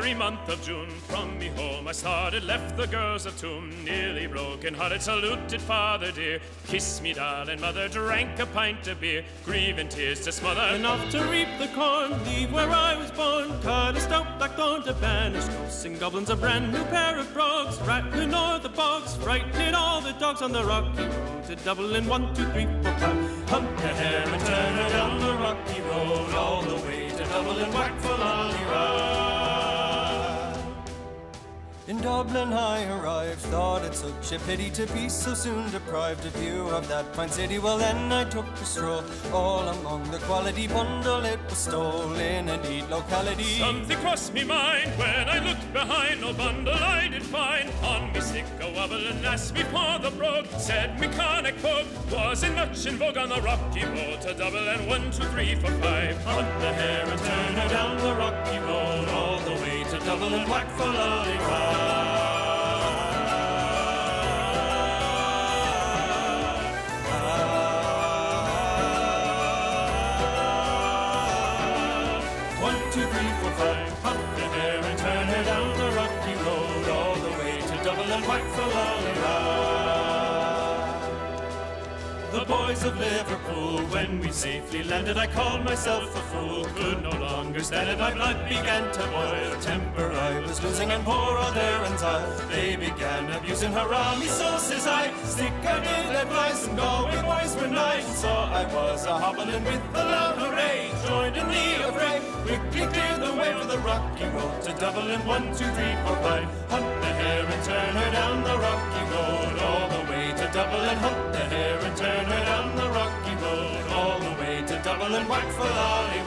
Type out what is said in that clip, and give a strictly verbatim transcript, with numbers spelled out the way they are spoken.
every month of June. From me home I started, left the girls of tomb, nearly broken hearted, saluted father dear. Kiss me darling mother, drank a pint of beer, grieving tears to smother. And off to reap the corn, leave where I was born, cut a stout black thorn to banish ghosts. In Dublin's a brand new pair of brogues, rattling o'er the bogs, frightening all the dogs on the rocky road to Dublin. One, two, three, four, five. Hump the hare and turn her down the rocky road, all the way to Dublin, whack for Lollyrod. In Dublin I arrived, thought it such a pity to be so soon deprived of view of that fine city. Well then I took a stroll, all among the quality bundle it was stolen in a neat locality. Something crossed me mind when I looked behind, no bundle I did find. On me stick a wobble and asked me for the brogue, said me conic pug wasn't much in vogue on the rocky road to Dublin. One, two, three, four, five. Hunt the hare and turn her down the rocky road, all the way to Dublin, whack for Lollyrod. One, two, three, four, five. Hunt the hare and turn her down the rocky road, all the way to Dublin, whack for Lollyrod. The boys of Liverpool, when we safely landed, I called myself a fool, could no longer stand it. My blood began to boil, temper I was losing, and poor old Erin's eye. They began abusing her on me, so says I, stick I did advice, and Galway boys were nice. And so I was a hobbling with the loud hooray, joined in the affray, quickly cleared the way for the rocky road to Dublin. One, two, three, four, five. Hunt the hare and turn her down the rocky road, all the way to Dublin. Hunt the hare and turn her down the rocky road, all the way to Dublin, whack for Lollyrod.